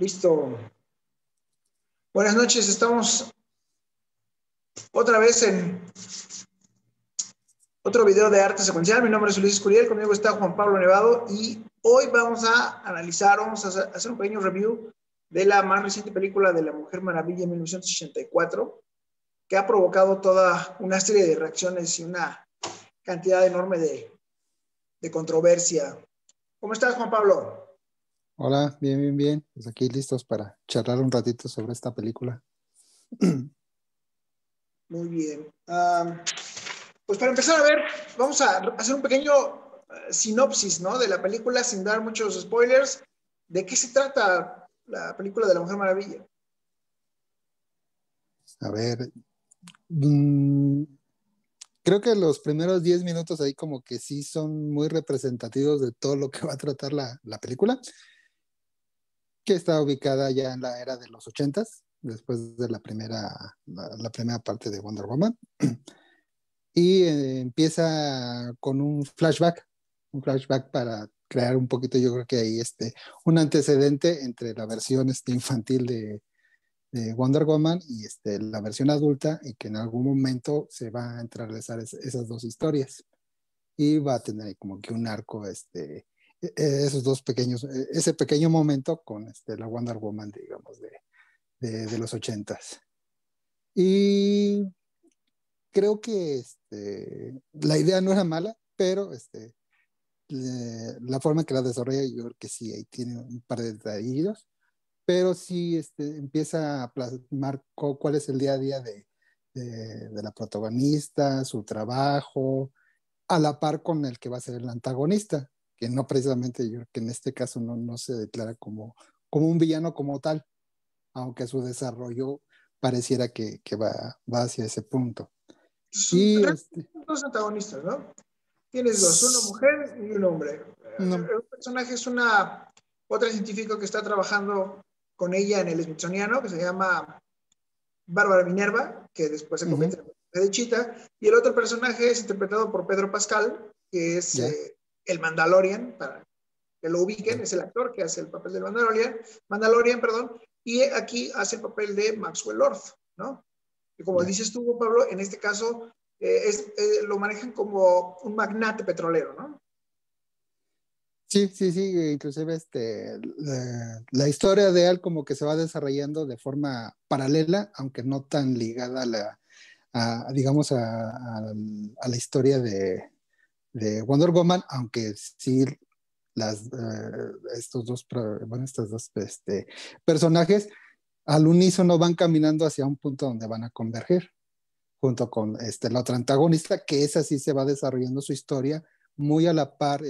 Listo. Buenas noches, estamos otra vez en otro video de arte secuencial. Mi nombre es Ulises Curiel, conmigo está Juan Pablo Nevado y hoy vamos a analizar, vamos a hacer un pequeño review de la más reciente película de La Mujer Maravilla en 1984, que ha provocado toda una serie de reacciones y una cantidad enorme de controversia. ¿Cómo estás, Juan Pablo? Hola, bien. Pues aquí listos para charlar un ratito sobre esta película. Muy bien. Pues para empezar a ver, vamos a hacer un pequeño sinopsis, ¿no? De la película sin dar muchos spoilers. ¿De qué se trata la película de La Mujer Maravilla? A ver, mm, creo que los primeros 10 minutos ahí como que sí son muy representativos de todo lo que va a tratar la película, que está ubicada ya en la era de los 80s, después de la primera parte de Wonder Woman. Y empieza con un flashback para crear un poquito, yo creo que ahí un antecedente entre la versión infantil de Wonder Woman y la versión adulta, y que en algún momento se va a entrelazar esas dos historias y va a tener ahí como que un arco, esos dos pequeños, ese pequeño momento con la Wonder Woman, digamos, de los 80s. Y creo que la idea no era mala, pero la forma en que la desarrolla, yo creo que sí, ahí tiene un par de detallitos, pero sí empieza a plasmar cuál es el día a día de la protagonista, su trabajo, a la par con el que va a ser el antagonista, que no precisamente, yo creo que en este caso no se declara como un villano como tal, aunque su desarrollo pareciera que va hacia ese punto. Y Realmente son dos antagonistas, ¿no? Tienes dos, una mujer y un hombre. no, El personaje es una otra científica que está trabajando con ella en el Smithsoniano, que se llama Bárbara Minerva, que después se convierte en el de Cheetah, y el otro personaje es interpretado por Pedro Pascal, que es ya, el Mandalorian, para que lo ubiquen, es el actor que hace el papel del Mandalorian, perdón, y aquí hace el papel de Maxwell Lord, ¿no? Y como ya. dices tú, Pablo, en este caso lo manejan como un magnate petrolero, ¿no? Sí, inclusive la historia de él como que se va desarrollando de forma paralela, aunque no tan ligada digamos, a la historia de Wonder Woman, aunque sí estos dos personajes al unísono van caminando hacia un punto donde van a converger, junto con la otra antagonista, que esa sí se va desarrollando su historia muy a la par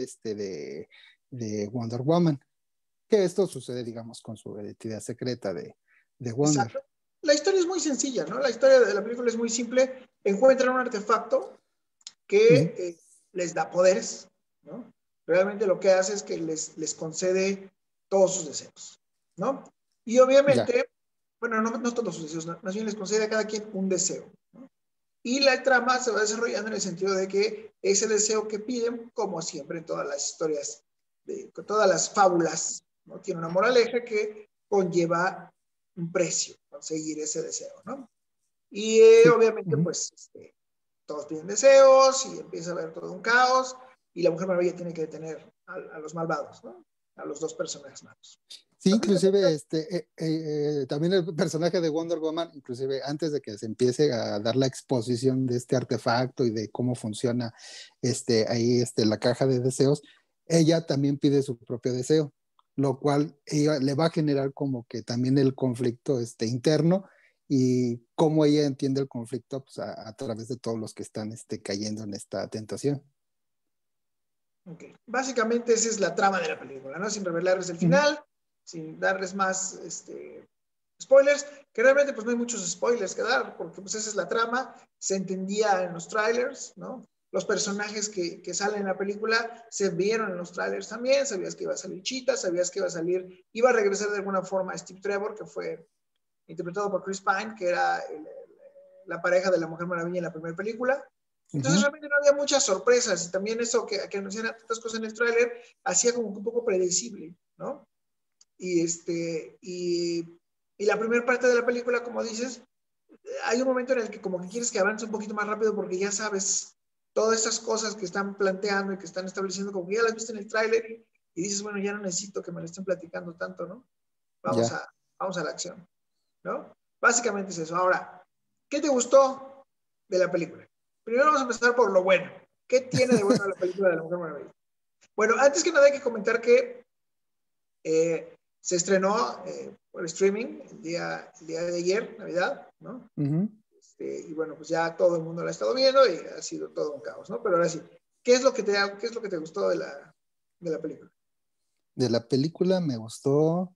de Wonder Woman, que esto sucede, digamos, con su identidad secreta de Wonder. Exacto. La historia es muy sencilla, ¿no? La historia de la película es muy simple. Encuentran un artefacto que Uh-huh. les da poderes, ¿no? Realmente lo que hace es que les concede todos sus deseos, ¿no? Y Ya. obviamente, bueno, no todos sus deseos, más bien les concede a cada quien un deseo, ¿no? Y la trama se va desarrollando en el sentido de que ese deseo que piden, como siempre en todas las historias, todas las fábulas, ¿no? Tiene una moraleja que conlleva un precio, conseguir ese deseo, ¿no? Y Sí. obviamente, Uh-huh. pues, todos piden deseos y empieza a haber todo un caos y la Mujer Maravilla tiene que detener a los malvados, ¿no? A los dos personajes malos. Sí, inclusive también el personaje de Wonder Woman, inclusive antes de que se empiece a dar la exposición de este artefacto y de cómo funciona ahí la caja de deseos, ella también pide su propio deseo, lo cual ella le va a generar como que también el conflicto interno, y cómo ella entiende el conflicto, pues, a través de todos los que están cayendo en esta tentación. Okay. Básicamente esa es la trama de la película, ¿no? Sin revelarles el Uh-huh. final, sin darles más spoilers, que realmente pues no hay muchos spoilers que dar, porque pues esa es la trama, se entendía en los trailers, ¿no? Los personajes que salen en la película se vieron en los trailers también, sabías que iba a salir Cheetah, sabías que iba a regresar de alguna forma a Steve Trevor, que fue interpretado por Chris Pine, que era la pareja de la Mujer Maravilla en la primera película. Entonces Uh-huh. realmente no había muchas sorpresas y también eso que anunciaran tantas cosas en el tráiler hacía como un poco predecible, ¿no? y la primera parte de la película, como dices, hay un momento en el que como que quieres que avance un poquito más rápido porque ya sabes todas estas cosas que están planteando y que están estableciendo, como que ya las viste en el tráiler y dices, bueno, ya no necesito que me lo estén platicando tanto, ¿no? Vamos Ya. a, vamos a la acción, ¿no? Básicamente es eso. Ahora, ¿qué te gustó de la película? Primero vamos a empezar por lo bueno. ¿Qué tiene de bueno la película de la Mujer Maravilla? Bueno, antes que nada hay que comentar que se estrenó por streaming el día de ayer, Navidad, ¿no? Uh-huh. Y bueno, pues ya todo el mundo la ha estado viendo y ha sido todo un caos, ¿no? Pero ahora sí, ¿qué es lo que te gustó de la película? De la película me gustó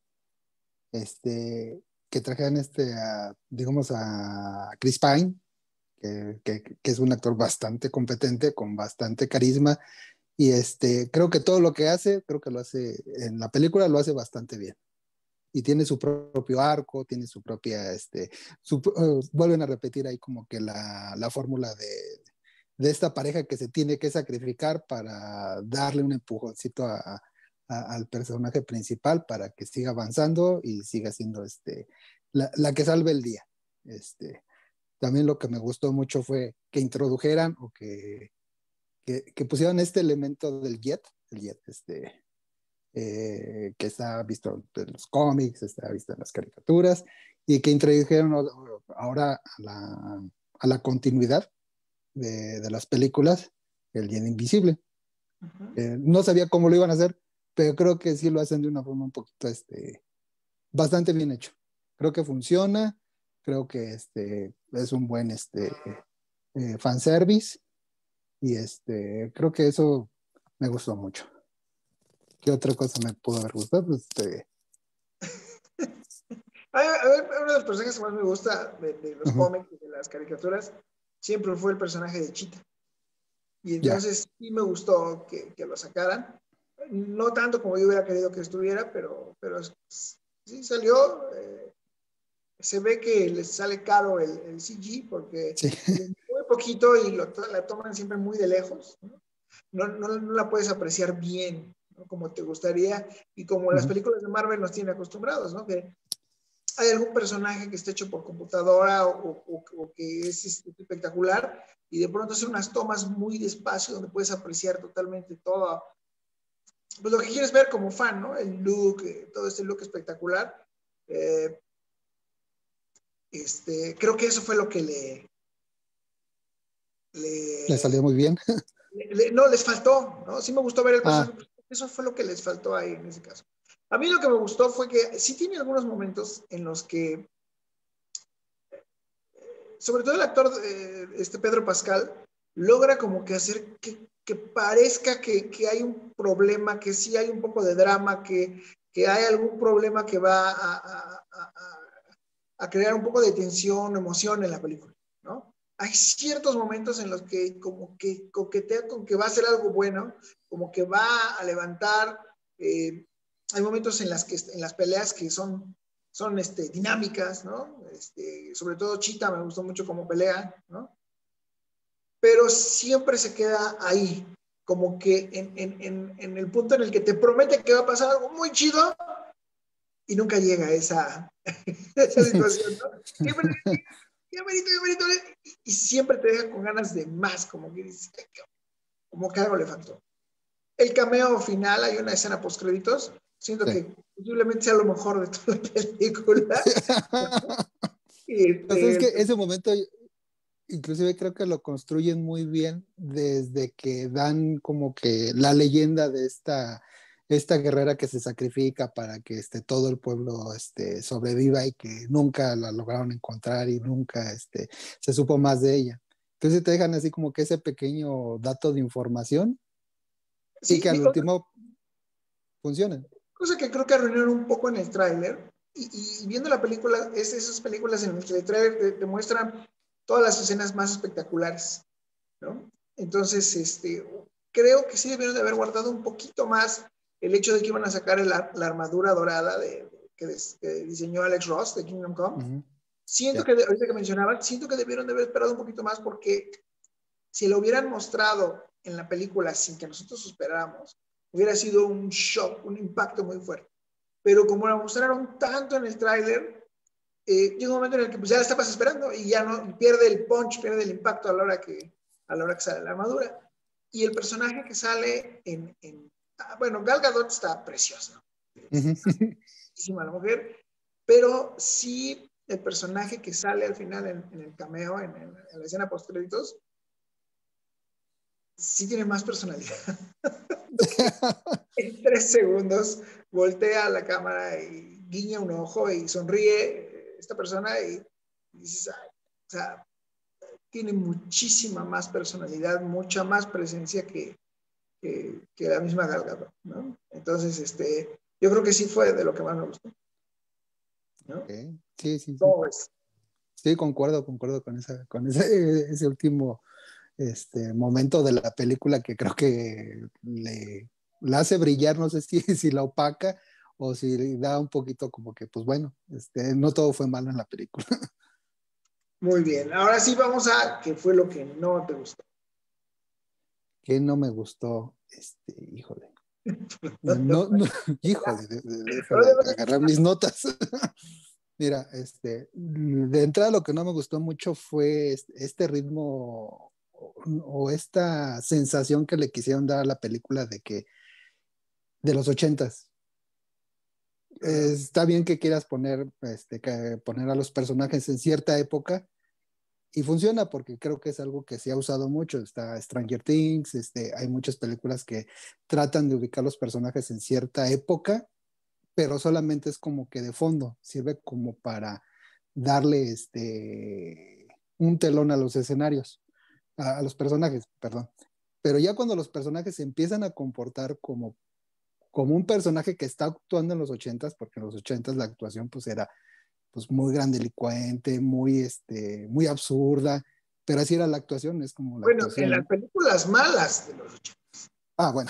que trajeran digamos, a Chris Pine, que es un actor bastante competente, con bastante carisma, y creo que todo lo que hace, creo que lo hace, en la película lo hace bastante bien. Y tiene su propio arco, tiene su propia, vuelven a repetir ahí como que la fórmula de esta pareja que se tiene que sacrificar para darle un empujoncito al personaje principal para que siga avanzando y siga siendo la que salve el día. También lo que me gustó mucho fue que introdujeran o que pusieran este elemento del jet, el jet, que está visto en los cómics, está visto en las caricaturas, y que introdujeron ahora a la continuidad de las películas, el jet invisible. Uh-huh. No sabía cómo lo iban a hacer, pero creo que sí lo hacen de una forma un poquito, bastante bien hecho. Creo que funciona, creo que es un buen fanservice, y creo que eso me gustó mucho. ¿Qué otra cosa me pudo haber gustado? Pues, A ver, uno de los personajes que más me gusta de los uh-huh, cómics y de las caricaturas siempre fue el personaje de Cheetah. Y ya. entonces sí me gustó que lo sacaran. No tanto como yo hubiera querido que estuviera, pero sí salió. Se ve que les sale caro el CG porque Sí. es muy poquito y la toman siempre muy de lejos. No la puedes apreciar bien, ¿no? Como te gustaría y como las Uh-huh. películas de Marvel nos tienen acostumbrados, ¿no? Que hay algún personaje que esté hecho por computadora o que es espectacular y de pronto hace unas tomas muy despacio donde puedes apreciar totalmente todo, pues lo que quieres ver como fan, ¿no? El look, todo este look espectacular. Eh, creo que eso fue lo que Le le, salió muy bien. no, les faltó, ¿no? Sí me gustó ver el Ah, personaje, eso fue lo que les faltó ahí en ese caso. A mí lo que me gustó fue que sí tiene algunos momentos en los que sobre todo el actor, Pedro Pascal, logra como que hacer que parezca que hay un problema, que sí hay un poco de drama, que hay algún problema que va a crear un poco de tensión, emoción en la película, ¿no? Hay ciertos momentos en los que como que coquetea con que va a ser algo bueno, como que va a levantar, hay momentos en las peleas que son dinámicas, ¿no? Sobre todo Chita me gustó mucho como pelea, ¿no? Pero siempre se queda ahí, como que en el punto en el que te promete que va a pasar algo muy chido y nunca llega a esa situación, ¿no? Siempre, ya merito, y siempre te deja con ganas de más, como que dices, como que algo le faltó. El cameo final, hay una escena post créditos, siento sí. que posiblemente sea lo mejor de toda la película. Pues es que Este, ese momento, inclusive creo que lo construyen muy bien desde que dan como que la leyenda de esta guerrera que se sacrifica para que todo el pueblo sobreviva y que nunca la lograron encontrar y nunca se supo más de ella. Entonces te dejan así como que ese pequeño dato de información y sí, que al último funciona. cosa que creo que arruinaron un poco en el tráiler, y viendo la película, es esas películas en las que el tráiler te muestran todas las escenas más espectaculares, ¿no? Entonces, creo que sí debieron de haber guardado un poquito más el hecho de que iban a sacar la armadura dorada que diseñó Alex Ross de Kingdom Come. Uh-huh. Siento Yeah. que, ahorita que mencionaban, siento que debieron de haber esperado un poquito más porque si lo hubieran mostrado en la película sin que nosotros esperáramos, hubiera sido un shock, un impacto muy fuerte. pero como la mostraron tanto en el tráiler, llega un momento en el que pues, ya la estabas esperando y ya no pierde el punch, pierde el impacto a la hora que sale la armadura. Y el personaje que sale bueno, Gal Gadot está preciosa, está bellísima la mujer, pero sí el personaje que sale al final en el cameo, en la escena post créditos, sí tiene más personalidad. En 3 segundos voltea a la cámara y guiña un ojo y sonríe esta persona y dices, ay, o sea, tiene muchísima más personalidad, mucha más presencia que la misma Gal Gadot, ¿no? Entonces, yo creo que sí fue de lo que más me gustó, ¿no? Okay. Sí, sí, sí. ¿Cómo ves? Sí, concuerdo con ese último momento de la película que creo que la hace brillar, no sé si la opaca o si le da un poquito como que, pues bueno, no todo fue malo en la película. Muy bien, ahora sí vamos a qué fue lo que no te gustó. Que no me gustó, híjole. No, no, híjole, déjame agarrar mis notas. Mira, de entrada lo que no me gustó mucho fue este ritmo o esta sensación que le quisieron dar a la película de los 80s. Está bien que quieras poner a los personajes en cierta época y funciona porque creo que es algo que se ha usado mucho. Está Stranger Things, hay muchas películas que tratan de ubicar los personajes en cierta época, pero solamente es como que de fondo, sirve como para darle un telón a los escenarios, a los personajes, perdón. Pero ya cuando los personajes se empiezan a comportar como un personaje que está actuando en los 80s, porque en los 80s la actuación pues era pues muy grandilocuente, muy absurda, pero así era la actuación, es como la Bueno, en actuación, las ¿no? películas malas de los 80. Ah, bueno.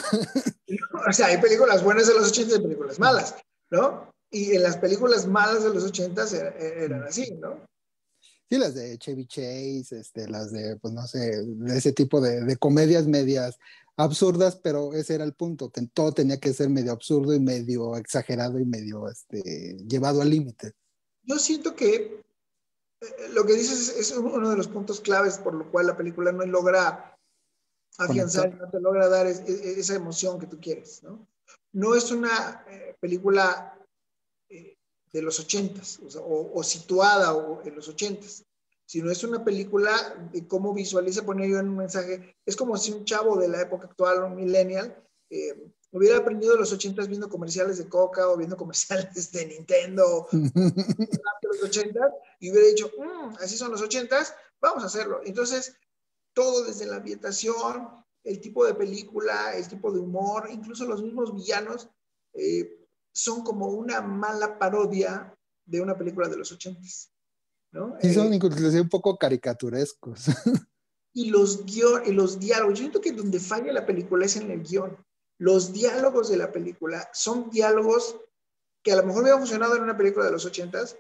O sea, hay películas buenas de los 80 y películas malas, ¿no? Y en las películas malas de los 80 eran así, ¿no? Sí, las de Chevy Chase, las de, pues no sé, de ese tipo de comedias medias absurdas, pero ese era el punto, que todo tenía que ser medio absurdo y medio exagerado y medio llevado al límite. Yo siento que lo que dices es uno de los puntos claves por lo cual la película no logra Conectar. afianzar, no te logra dar esa emoción que tú quieres, ¿no? No es una película de los 80s, o sea, o situada en los 80s, sino es una película de cómo visualiza poner yo en un mensaje. Es como si un chavo de la época actual, un millennial, hubiera aprendido de los 80s viendo comerciales de Coca o viendo comerciales de Nintendo de los 80s y hubiera dicho, así son los 80s, vamos a hacerlo. Entonces, todo desde la ambientación, el tipo de película, el tipo de humor, incluso los mismos villanos, son como una mala parodia de una película de los 80s, ¿no? Sí, son inclusive un poco caricaturescos. Y los diálogos, yo siento que donde falla la película es en el guión. Los diálogos de la película son diálogos que a lo mejor hubiera funcionado en una película de los 80s,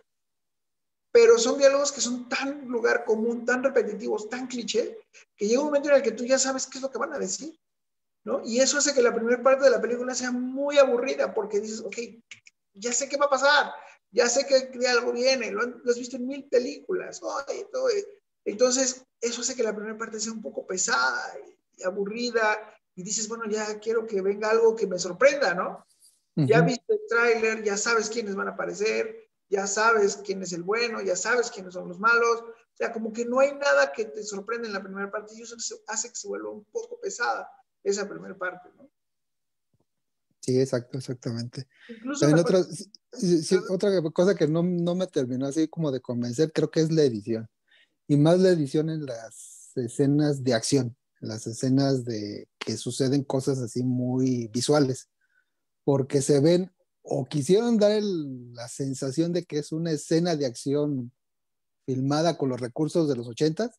pero son diálogos que son tan lugar común, tan repetitivos, tan cliché, que llega un momento en el que tú ya sabes qué es lo que van a decir, ¿no? Y eso hace que la primera parte de la película sea muy aburrida, porque dices, ok, ya sé qué va a pasar, ya sé que algo viene, lo has visto en 1000 películas, entonces eso hace que la primera parte sea un poco pesada y aburrida, y dices, bueno, ya quiero que venga algo que me sorprenda, ¿no? Ya viste el tráiler, ya sabes quiénes van a aparecer, ya sabes quién es el bueno, ya sabes quiénes son los malos. O sea, como que no hay nada que te sorprenda en la primera parte y eso hace que se vuelva un poco pesada esa primera parte, ¿no? Sí, exacto, exactamente. Incluso También me parece... otra cosa que no me terminó así como de convencer, creo que es la edición. Y más la edición en las escenas de acción, en las escenas de que suceden cosas así muy visuales, porque se ven o quisieron dar la sensación de que es una escena de acción filmada con los recursos de los 80s,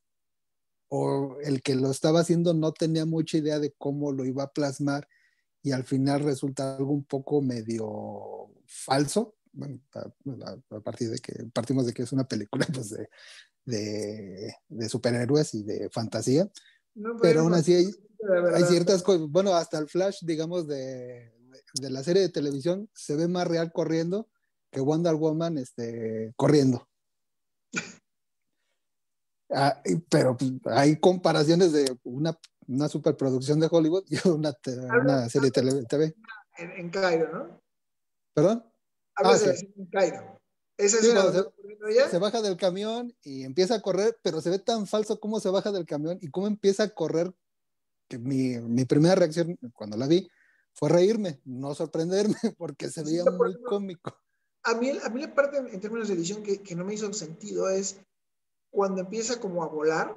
o el que lo estaba haciendo no tenía mucha idea de cómo lo iba a plasmar y al final resulta algo un poco medio falso. Bueno, partir de que partimos de que es una película pues, de superhéroes y de fantasía, No pero puedes aún más, así la hay verdad. ciertas cosas, bueno, hasta el Flash, digamos, de la serie de televisión se ve más real corriendo que Wonder Woman corriendo. Pero pues, hay comparaciones de una superproducción de Hollywood y una serie de TV. En Cairo, ¿no? ¿Perdón? Hablas de Sí. la escena en Cairo. Esa es Sí, cuando está corriendo ella. se baja del camión y empieza a correr, pero se ve tan falso cómo se baja del camión y cómo empieza a correr, que mi primera reacción cuando la vi fue reírme, no sorprenderme, porque se veía muy cómico. A mí la parte en términos de edición que no me hizo sentido es cuando empieza como a volar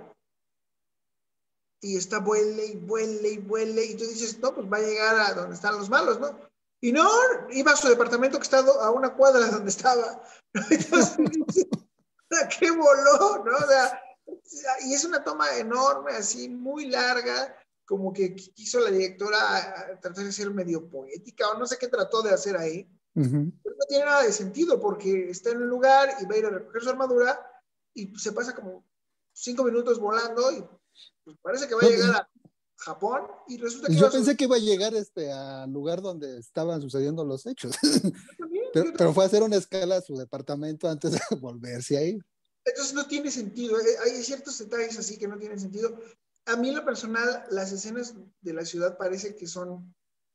y está vuele y vuele y vuele y tú dices, no, pues va a llegar a donde están los malos, ¿no? Y no, iba a su departamento que está a una cuadra de donde estaba. Entonces dices, ¿a qué voló? ¿No? O sea, y es una toma enorme, así, muy larga, como que quiso la directora tratar de ser medio poética o no sé qué trató de hacer ahí. Pero no tiene nada de sentido porque está en un lugar y va a ir a recoger su armadura y se pasa como 5 minutos volando y pues parece que va a llegar a Japón y resulta que yo pensé que iba a llegar al lugar donde estaban sucediendo los hechos. Pero fue a hacer una escala a su departamento antes de volverse a ir. Entonces no tiene sentido. Hay ciertos detalles así que no tienen sentido. A mí en lo personal, las escenas de la ciudad parece que son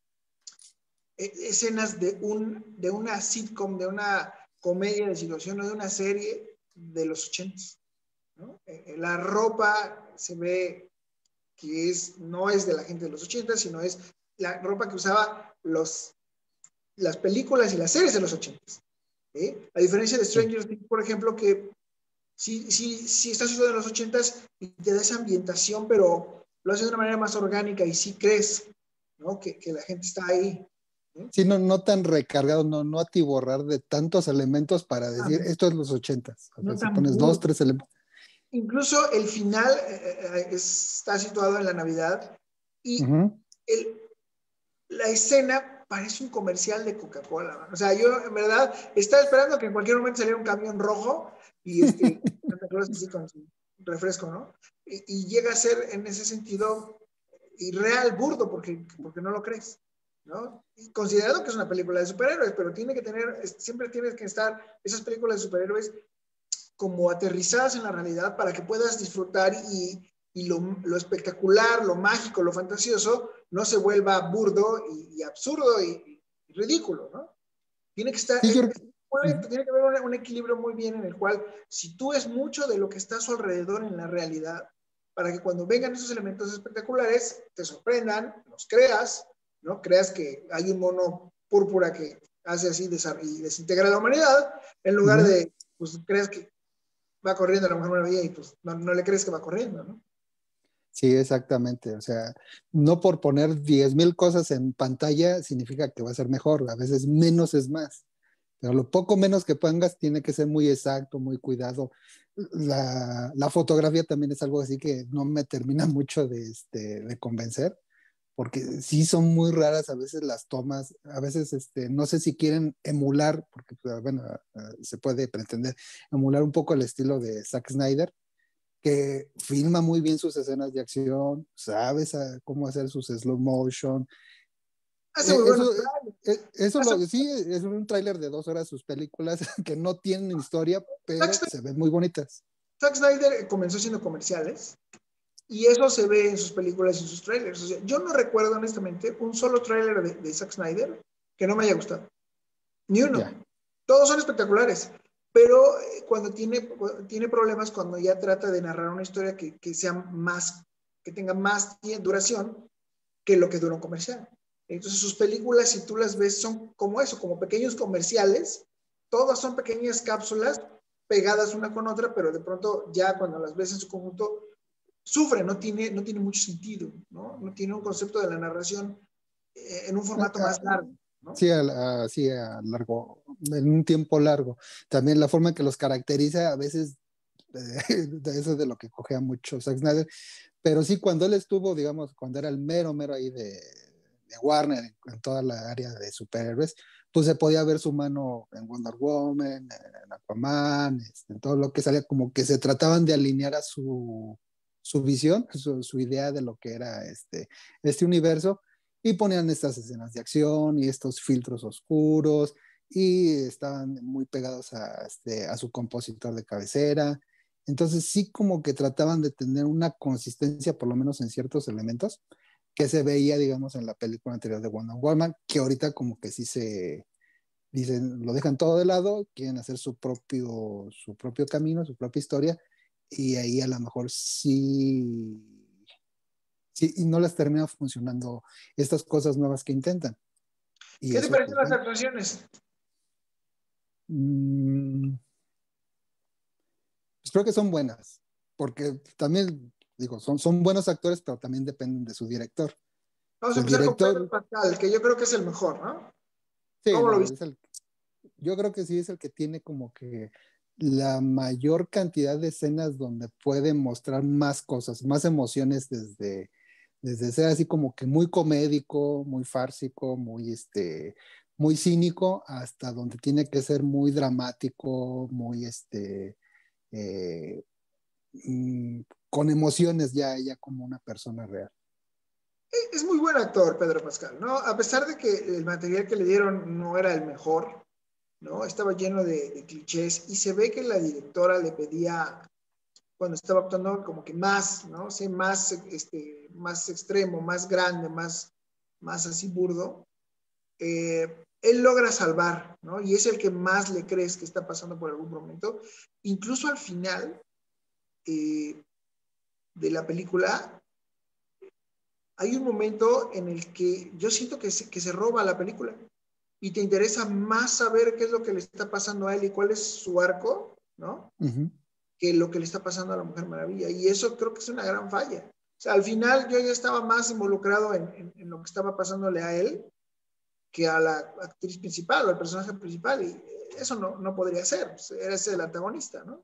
escenas de una sitcom, de una comedia de situación o de una serie de los 80, ¿no? La ropa se ve que no es de la gente de los 80, sino es la ropa que usaba las películas y las series de los 80. A diferencia de Stranger Things, por ejemplo, que sí está situado en los 80 y te da esa ambientación, pero lo hace de una manera más orgánica y sí crees, ¿no? que la gente está ahí. Sí, no tan recargado, no atiborrar de tantos elementos para decir, esto es los 80s. No si tan pones burdo. 2, 3 elementos. Incluso el final está situado en la Navidad y la escena parece un comercial de Coca-Cola. O sea, yo en verdad estaba esperando que en cualquier momento saliera un camión rojo y Santa Claus así con su refresco, ¿no? Y llega a ser en ese sentido irreal, burdo, porque no lo crees, ¿no? Y considerado que es una película de superhéroes, pero siempre tienes que estar esas películas de superhéroes como aterrizadas en la realidad para que puedas disfrutar y lo espectacular, lo mágico, lo fantasioso no se vuelva burdo y absurdo y ridículo, ¿no? Tiene que estar, tiene que haber un equilibrio muy bien en el cual si tú es mucho de lo que está a su alrededor en la realidad, para que cuando vengan esos elementos espectaculares te sorprendan, los creas, ¿no? Creas que hay un mono púrpura que hace así y desintegra la humanidad, en lugar de, pues creas que va corriendo a la Mujer Maravilla y pues no le crees que va corriendo, ¿no? Sí, exactamente. O sea, no por poner 10,000 cosas en pantalla significa que va a ser mejor. A veces menos es más. Pero lo poco menos que pongas tiene que ser muy exacto, muy cuidado. La fotografía también es algo así que no me termina mucho de convencer, porque sí son muy raras a veces las tomas, a veces no sé si quieren emular, porque bueno, se puede pretender emular un poco el estilo de Zack Snyder, que filma muy bien sus escenas de acción, sabes cómo hacer sus slow motion. Hace muy buenos Sí, es un tráiler de 2 horas sus películas que no tienen historia, pero se ven muy bonitas. Zack Snyder comenzó siendo comerciales y eso se ve en sus películas y en sus trailers. O sea, yo no recuerdo honestamente un solo trailer de Zack Snyder que no me haya gustado. Ni uno. Yeah. Todos son espectaculares. Pero cuando tiene problemas, cuando ya trata de narrar una historia que tenga más duración que lo que dura un comercial. Entonces sus películas, si tú las ves, son como eso, como pequeños comerciales. Todas son pequeñas cápsulas pegadas una con otra, pero de pronto ya cuando las ves en su conjunto, sufre, no tiene mucho sentido, ¿no? No tiene un concepto de la narración en un formato más largo. ¿No? Sí, largo, en un tiempo largo. También la forma en que los caracteriza a veces, eso es de lo que cogea mucho Zack Snyder, pero sí cuando él estuvo, digamos, cuando era el mero ahí de Warner, en toda la área de superhéroes, pues se podía ver su mano en Wonder Woman, en Aquaman, en todo lo que salía, como que se trataban de alinear a su visión, su idea de lo que era este universo. y ponían estas escenas de acción y estos filtros oscuros y estaban muy pegados a su compositor de cabecera. Entonces sí como que trataban de tener una consistencia, por lo menos en ciertos elementos, que se veía, digamos, en la película anterior de Wonder Woman, que ahorita como que sí se dicen, lo dejan todo de lado, quieren hacer su propio camino, su propia historia, y ahí a lo mejor sí, y no les termina funcionando estas cosas nuevas que intentan. Y ¿Qué te eso, parecen pues las bueno. actuaciones? Mm, pues creo que son buenas, porque también, digo, son buenos actores, pero también dependen de su director. Vamos a Si el empezar con Pedro director, Pascal, que yo creo que es el mejor, ¿no? sí, ¿Cómo lo no, viste? yo creo que sí es el que tiene como que la mayor cantidad de escenas donde puede mostrar más cosas, más emociones desde ser así como que muy comédico, muy fársico, muy cínico, hasta donde tiene que ser muy dramático, eh, con emociones ya como una persona real. Es muy buen actor, Pedro Pascal, ¿no? A pesar de que el material que le dieron no era el mejor, ¿no? Estaba lleno de clichés y se ve que la directora le pedía, cuando estaba actuando, como que más, ¿no? Sí, más extremo, más grande, más así burdo. Él logra salvar, ¿no? Y es el que más le crees que está pasando por algún momento. Incluso al final eh, de la película, hay un momento en el que yo siento que se roba la película y te interesa más saber qué es lo que le está pasando a él y cuál es su arco, ¿no? Uh -huh. Que lo que le está pasando a la Mujer Maravilla. Y eso creo que es una gran falla. O sea, al final yo ya estaba más involucrado en lo que estaba pasándole a él que a la actriz principal o al personaje principal. Y eso no podría ser. Eres el antagonista, ¿no?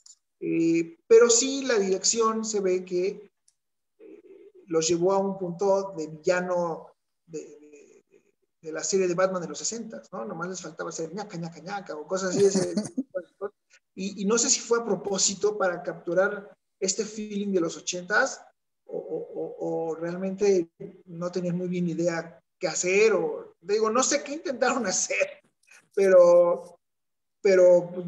Pero sí la dirección se ve que los llevó a un punto de villano de la serie de Batman de los 60, ¿no? Nomás les faltaba hacer ñaca, ñaca, ñaca o cosas así. Y no sé si fue a propósito para capturar este feeling de los 80s o realmente no tenían muy bien idea qué hacer o digo, no sé qué intentaron hacer, pero pues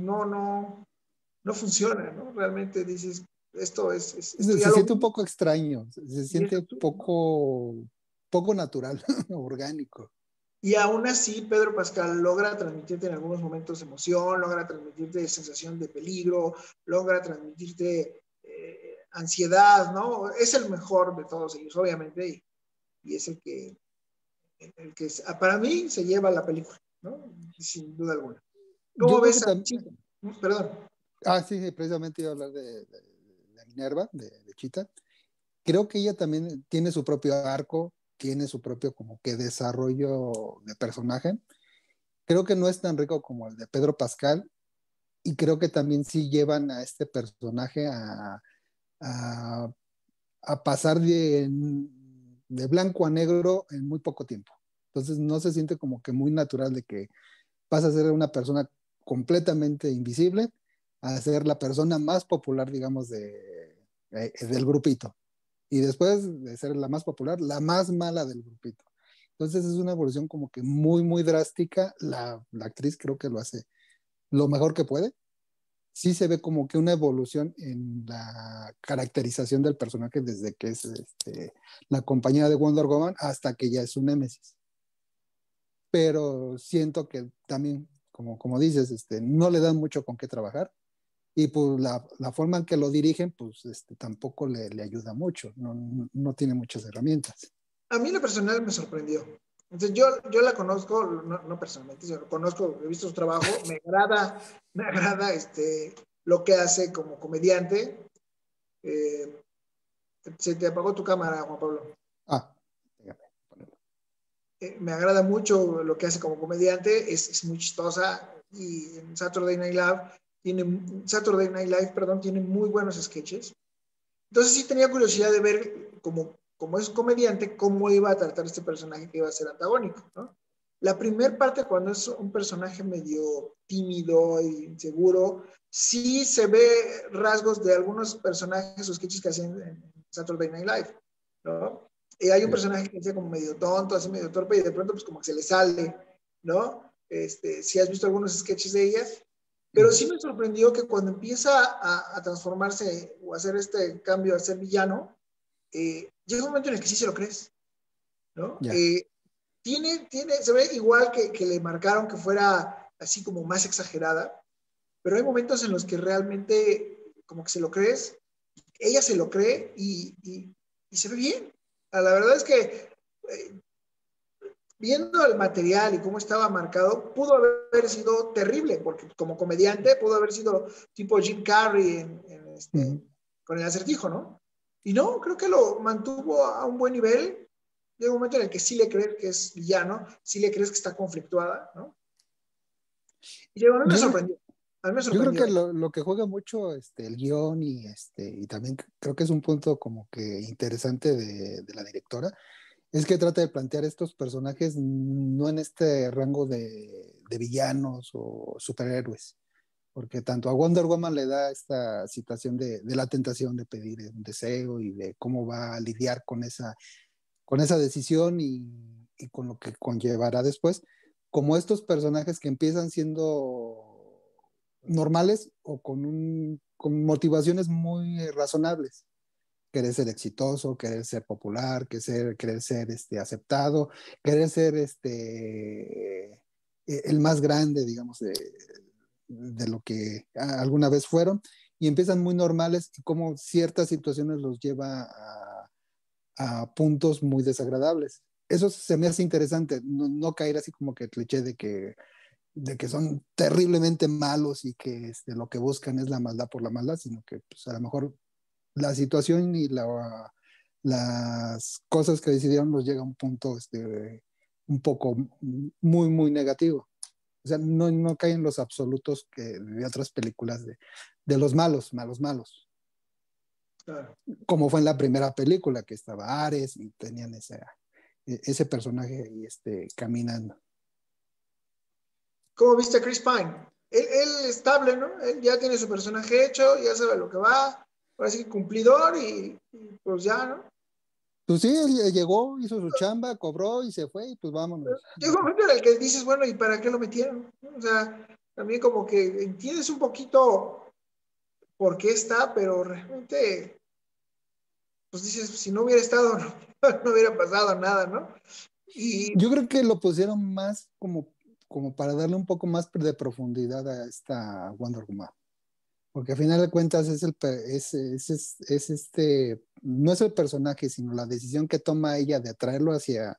no funciona, ¿no? Realmente dices, esto ya Se lo siente un vi poco extraño, se y es siente absurdo, ¿no? poco natural, orgánico. Y aún así, Pedro Pascal logra transmitirte en algunos momentos emoción, logra transmitirte sensación de peligro, logra transmitirte ansiedad, ¿no? Es el mejor de todos ellos, obviamente, y es el que para mí se lleva la película, ¿no? Sin duda alguna. Yo ¿Cómo creo que ves a también, Chico? Perdón. sí, precisamente iba a hablar de Minerva, de Chita. Creo que ella también tiene su propio arco, tiene su propio como que desarrollo de personaje. Creo que no es tan rico como el de Pedro Pascal y creo que también sí llevan a este personaje a, a pasar de blanco a negro en muy poco tiempo. Entonces no se siente como que muy natural de que pasa a ser una persona completamente invisible a ser la persona más popular, digamos, del grupito. Y después de ser la más popular, la más mala del grupito. Entonces es una evolución como que muy drástica. La actriz creo que lo hace lo mejor que puede. Sí se ve como que una evolución en la caracterización del personaje desde que es la compañera de Wonder Woman hasta que ya es un Némesis. Pero siento que también, como dices, no le dan mucho con qué trabajar y pues la forma en que lo dirigen, pues tampoco le ayuda mucho, no tiene muchas herramientas. A mí lo personal me sorprendió. Entonces yo la conozco, no personalmente, yo lo conozco, he visto su trabajo, me agrada lo que hace como comediante. Eh, Se te apagó tu cámara, Juan Pablo. Ah, Me agrada mucho lo que hace como comediante, es muy chistosa y en Saturday Night Live, perdón, tiene muy buenos sketches. Entonces sí tenía curiosidad de ver, como es comediante, cómo iba a tratar este personaje que iba a ser antagónico, ¿no? La primera parte, cuando es un personaje medio tímido e inseguro, sí se ve rasgos de algunos personajes o sketches que hacen en Saturday Night Live, ¿no? Hay un personaje que es como medio tonto, así medio torpe, y de pronto pues como que se le sale, ¿no? Si has visto algunos sketches de ella, pero sí me sorprendió que cuando empieza a transformarse o a hacer este cambio a ser villano, llega un momento en el que sí se lo crees, ¿no? Ya. Se ve igual que le marcaron que fuera así como más exagerada, pero hay momentos en los que realmente como que se lo crees, ella se lo cree y se ve bien. La verdad es que viendo el material y cómo estaba marcado, pudo haber sido terrible, porque como comediante pudo haber sido tipo Jim Carrey con el Acertijo, ¿no? Y no, creo que lo mantuvo a un buen nivel. Llega un momento en el que sí le crees que es villano, sí le crees que está conflictuada, ¿no? Y a mí me Yo creo, sorprendió. A mí me yo creo sorprendió. que lo que juega mucho el guión y también creo que es un punto como que interesante de la directora, es que trata de plantear estos personajes no en este rango de villanos o superhéroes, porque tanto a Wonder Woman le da esta situación de la tentación de pedir un deseo y de cómo va a lidiar con esa decisión y con lo que conllevará después, como estos personajes que empiezan siendo normales o con motivaciones muy razonables. Querer ser exitoso, querer ser popular, querer ser aceptado, querer ser el más grande, digamos, de lo que alguna vez fueron, y empiezan muy normales y como ciertas situaciones los lleva a puntos muy desagradables. Eso se me hace interesante, no caer así como que cliché de que son terriblemente malos y que lo que buscan es la maldad por la maldad, sino que pues, a lo mejor la situación y las cosas que decidieron los llega a un punto un poco muy, muy negativo. O sea, no caen los absolutos que de otras películas de los malos, malos, malos. Claro. Como fue en la primera película, que estaba Ares y tenían ese personaje ahí caminando. ¿Cómo viste a Chris Pine? Él estable, ¿no? Él ya tiene su personaje hecho, ya sabe lo que va, ahora sí cumplidor y pues ya, ¿no? Pues sí, él llegó, hizo su chamba, cobró y se fue y pues vámonos. Llega un momento en el que dices, bueno, ¿y para qué lo metieron? O sea, también como que entiendes un poquito por qué está, pero realmente, pues dices, si no hubiera estado, no hubiera pasado nada, ¿no? Y, Yo creo que lo pusieron más como para darle un poco más de profundidad a esta Wonder Woman. Porque al final de cuentas no es el personaje, sino la decisión que toma ella de atraerlo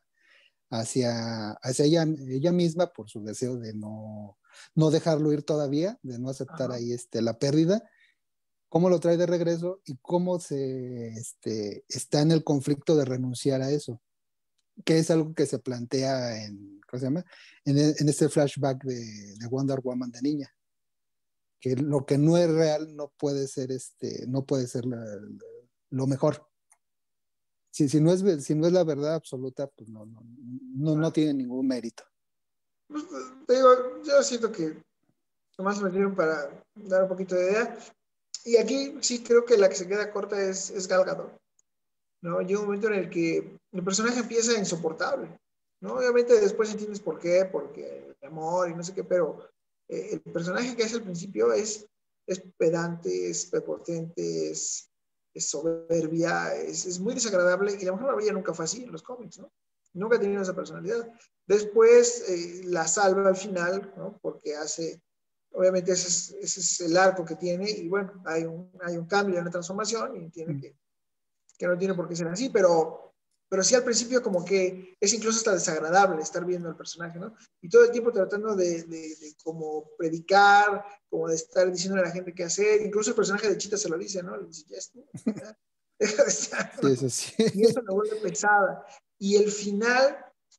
hacia ella misma por su deseo de no dejarlo ir todavía, de no aceptar ajá, ahí la pérdida, cómo lo trae de regreso y cómo está en el conflicto de renunciar a eso, que es algo que se plantea ¿cómo se llama? En este flashback de Wonder Woman de niña, que lo que no es real no puede ser lo mejor. Si no es la verdad absoluta, pues no tiene ningún mérito. pues, te digo, yo siento que nomás lo metieron para dar un poquito de idea. Y aquí sí creo que la que se queda corta es Gal Gadot, ¿no? Llega un momento en el que el personaje empieza insoportable, ¿no? Obviamente después entiendes por qué, porque el amor y no sé qué, pero el personaje que es al principio es pedante, es prepotente, es soberbia, es muy desagradable y la Mujer Maravilla nunca fue así en los cómics, ¿no? Nunca ha tenido esa personalidad. Después la salva al final, ¿no? Porque obviamente ese es el arco que tiene y bueno, hay un cambio, una transformación y tiene que no tiene por qué ser así, pero sí al principio como que es incluso hasta desagradable estar viendo al personaje, ¿no? Y todo el tiempo tratando de como predicar, como de estar diciendo a la gente qué hacer, incluso el personaje de Chita se lo dice, ¿no? Le dice, ya, deja de estar, Sí, ¿no? eso sí. Y eso me vuelve pesada. Y el final,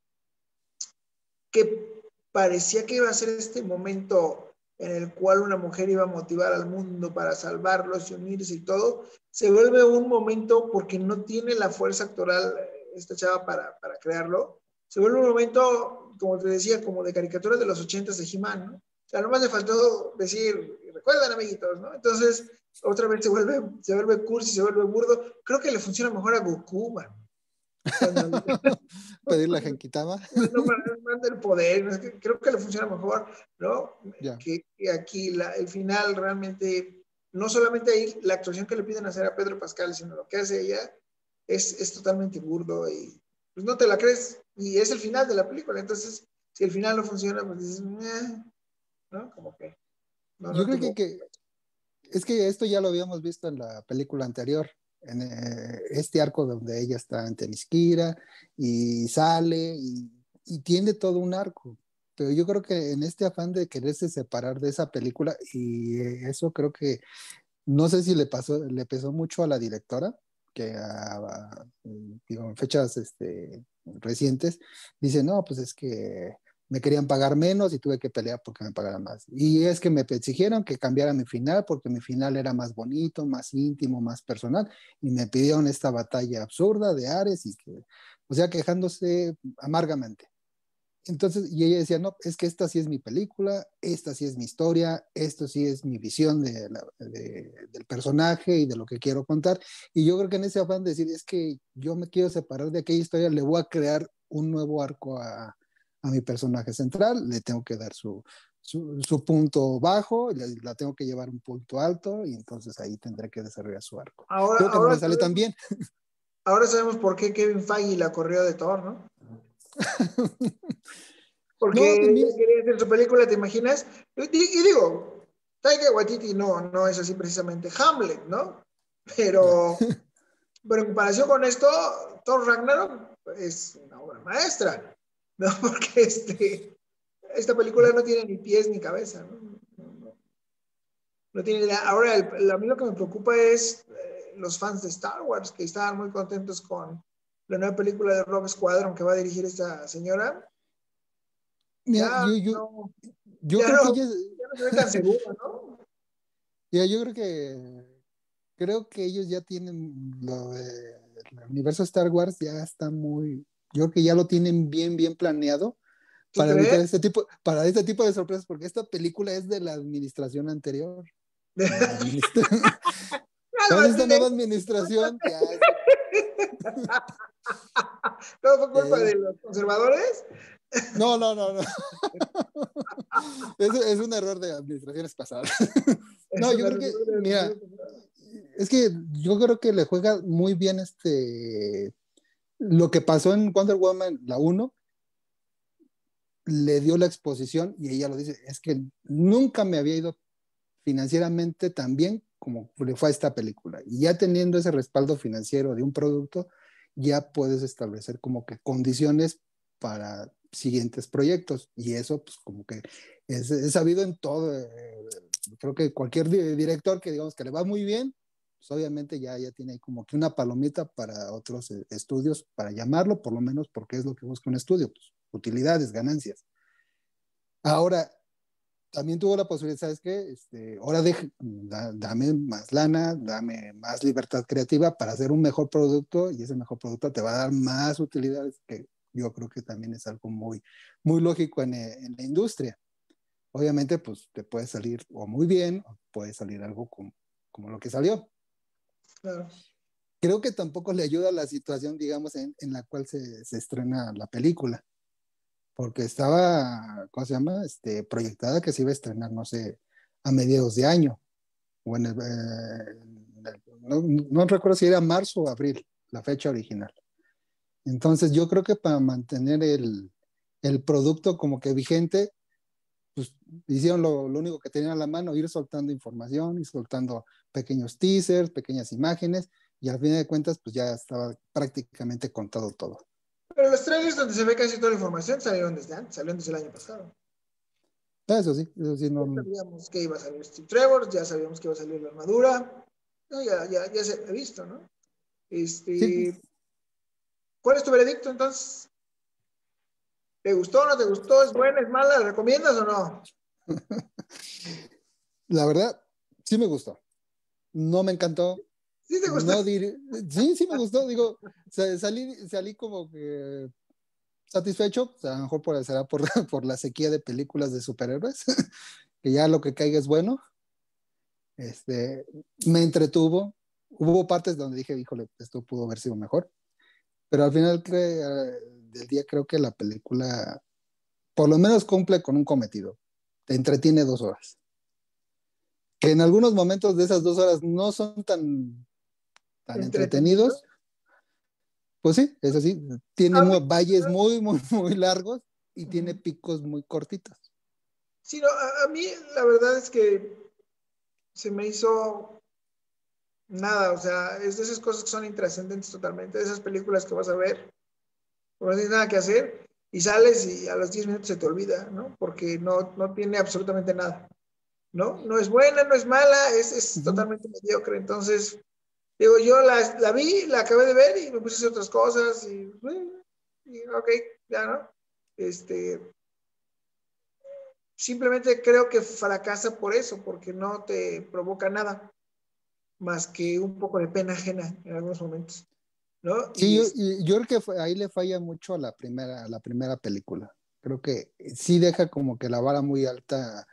que parecía que iba a ser este momento en el cual una mujer iba a motivar al mundo para salvarlos y unirse y todo, se vuelve un momento porque no tiene la fuerza actoral esta chava para crearlo, se vuelve un momento, como te decía, como de caricaturas de los 80s de He-Man, ¿no? O sea, nomás le faltó decir, recuerdan amiguitos, ¿no? Entonces, otra vez se vuelve cursi, se vuelve burdo. Creo que le funciona mejor a Goku, man. Cuando Pedir la genkidama. no manda el poder, es que creo que le funciona mejor, ¿no? Ya. Que aquí el final realmente, no solamente ahí la actuación que le piden hacer a Pedro Pascal, sino lo que hace ella es totalmente burdo y pues no te la crees y es el final de la película, entonces si el final no funciona, pues dices, ¿no? Como que Yo no creo tuvo. es que esto ya lo habíamos visto en la película anterior, en este arco donde ella está en Temisquira y sale y tiene todo un arco. Pero yo creo que en este afán de quererse separar de esa película, y eso creo que no sé si le pesó mucho a la directora, que digo, en fechas recientes, dice, no, pues es que me querían pagar menos y tuve que pelear porque me pagaran más. Y es que me exigieron que cambiara mi final porque mi final era más bonito, más íntimo, más personal, y me pidieron esta batalla absurda de Ares y que, o sea, quejándose amargamente. Entonces, y ella decía, no, es que esta sí es mi película, esta sí es mi historia, esto sí es mi visión del personaje y de lo que quiero contar. Y yo creo que en ese afán de decir, es que yo me quiero separar de aquella historia, le voy a crear un nuevo arco a mi personaje central, le tengo que dar su punto bajo, la tengo que llevar a un punto alto y entonces ahí tendré que desarrollar su arco. Ahora, Creo que no le sale tan bien. ahora sabemos por qué Kevin Feige la corrió de Thor, ¿no? Porque No, pues mira, ella quería hacer su película, ¿te imaginas? Y digo, Taika Waititi no es así precisamente Hamlet, ¿no? ya. Pero, pero en comparación con esto, Thor Ragnarok es una obra maestra, ¿no? Porque esta película no tiene ni pies ni cabeza, ¿no? No tiene idea. Ahora, a mí lo que me preocupa es los fans de Star Wars, que estaban muy contentos con la nueva película de Rogue Squadron que va a dirigir esta señora. Mira, Ya no, yo ya creo que no, ella, ya no se ve tan seguro, ¿no? ya yo creo que ellos ya tienen el universo Star Wars ya está muy, yo creo que ya lo tienen bien planeado ¿Tú para evitar crees? para este tipo de sorpresas, porque esta película es de la administración anterior. La administra Algo Entonces, esta así. nueva administración ya Todo fue culpa es, de los conservadores. no. Es un error de administraciones pasadas. No, Es yo una creo que, mira, error. es que yo creo que le juega muy bien lo que pasó en Wonder Woman, la uno le dio la exposición y ella lo dice, es que nunca me había ido financieramente tan bien como le fue a esta película. Y ya teniendo ese respaldo financiero de un producto, ya puedes establecer como que condiciones para siguientes proyectos. Y eso, pues como que es sabido en todo. Creo que cualquier director que digamos que le va muy bien, pues obviamente ya tiene como que una palomita para otros estudios, para llamarlo, por lo menos porque es lo que busca un estudio, pues utilidades, ganancias. Ahora, también tuvo la posibilidad, ¿sabes qué? Ahora dame más lana, dame más libertad creativa para hacer un mejor producto y ese mejor producto te va a dar más utilidades, que yo creo que también es algo muy lógico en la industria. Obviamente, pues te puede salir o muy bien o puede salir algo como lo que salió. Claro. Creo que tampoco le ayuda la situación, digamos, en la cual se estrena la película porque estaba, ¿cómo se llama? Proyectada que se iba a estrenar, no sé, a mediados de año, o no recuerdo si era marzo o abril, la fecha original. Entonces yo creo que para mantener el producto como que vigente, pues hicieron lo único que tenían a la mano, ir soltando información, ir soltando pequeños teasers, pequeñas imágenes, y al fin de cuentas, pues ya estaba prácticamente contado todo. Pero los trailers donde se ve casi toda la información salieron desde antes, salieron desde el año pasado. Eso sí, Ya no. sabíamos que iba a salir Steve Trevor, ya sabíamos que iba a salir la armadura, no, ya se ha visto, ¿no? Sí, Este, ¿Cuál es tu veredicto entonces? ¿Te gustó o no te gustó? ¿Es buena, es mala? ¿La recomiendas o no? la verdad, sí me gustó. No me encantó. ¿Sí te gustó? No diré. Sí me gustó. Digo, salí como que satisfecho. O sea, a lo mejor será por la sequía de películas de superhéroes, que ya lo que caiga es bueno. Me entretuvo. Hubo partes donde dije, híjole, esto pudo haber sido mejor. pero al final del día creo que la película por lo menos cumple con un cometido. Te entretiene 2 horas. Que en algunos momentos de esas 2 horas no son tan Entretenido. entretenidos, pues sí, eso sí, tiene A mí, valles muy, muy, muy largos y tiene ujú. picos muy cortitos. Sí, no, a mí la verdad es que se me hizo nada, o sea, es de esas cosas que son intrascendentes totalmente, de esas películas que vas a ver, no tienes nada que hacer y sales y a los 10 minutos se te olvida, ¿no? Porque no tiene absolutamente nada, ¿no? No es buena, no es mala, es Ujú. totalmente mediocre. Entonces, digo, yo la vi, la acabé de ver y me puse a hacer otras cosas y ok, ya, ¿no? Este, simplemente creo que fracasa por eso, porque no te provoca nada más que un poco de pena ajena en algunos momentos, ¿no? Sí, yo creo que ahí le falla mucho a la primera película. Creo que sí deja como que la vara muy alta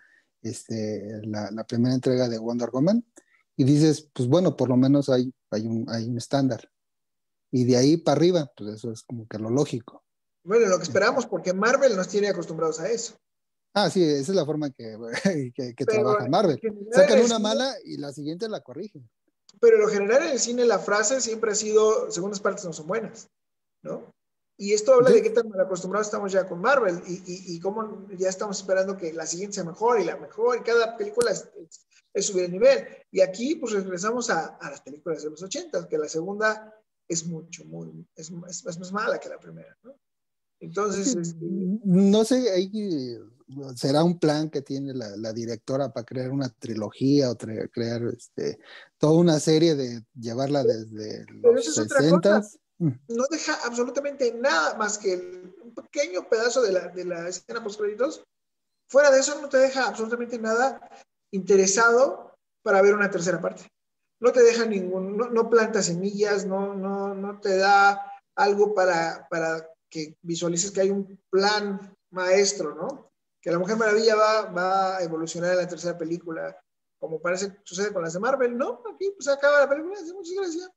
la primera entrega de Wonder Woman y dices, pues bueno, por lo menos hay un estándar. Y de ahí para arriba, pues eso es como que lo lógico. Bueno, lo que esperamos, porque Marvel nos tiene acostumbrados a eso. Sí, esa es la forma que, que Pero trabaja en Marvel. general en Sacan el una cine, mala y la siguiente la corrigen. pero en lo general en el cine la frase siempre ha sido, segundas partes no son buenas, ¿no? Y esto habla de Sí, qué tan mal acostumbrados estamos ya con Marvel y cómo ya estamos esperando que la siguiente sea mejor y la mejor y cada película es subir el nivel. Y aquí pues regresamos a las películas de los 80, que la segunda es mucho, es más mala que la primera, ¿no? es Entonces, que no sé, ahí será un plan que tiene la directora para crear una trilogía o crear toda una serie de llevarla desde pero los esa es otra cosa. 60. No deja absolutamente nada más que un pequeño pedazo de la escena post créditos. Fuera de eso, no te deja absolutamente nada interesado para ver una tercera parte. No te deja no planta semillas, no te da algo para que visualices que hay un plan maestro, ¿no? Que la Mujer Maravilla va a evolucionar en la tercera película, como parece que sucede con las de Marvel, ¿no? Aquí pues acaba la película, muchas gracias,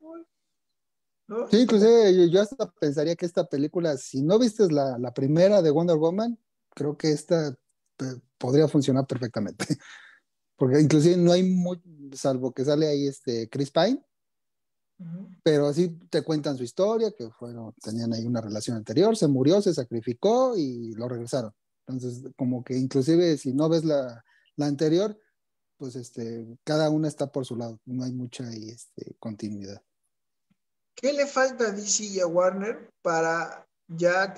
¿no? Sí, Y como inclusive yo hasta pensaría que esta película, si no viste la primera de Wonder Woman, creo que esta podría funcionar perfectamente. Porque inclusive no hay salvo que sale ahí Chris Pine, uh-huh. pero así te cuentan su historia, que tenían ahí una relación anterior, se murió, se sacrificó y lo regresaron. Entonces, como que inclusive si no ves la anterior, pues cada una está por su lado, no hay mucha ahí, continuidad. ¿Qué le falta a DC y a Warner para ya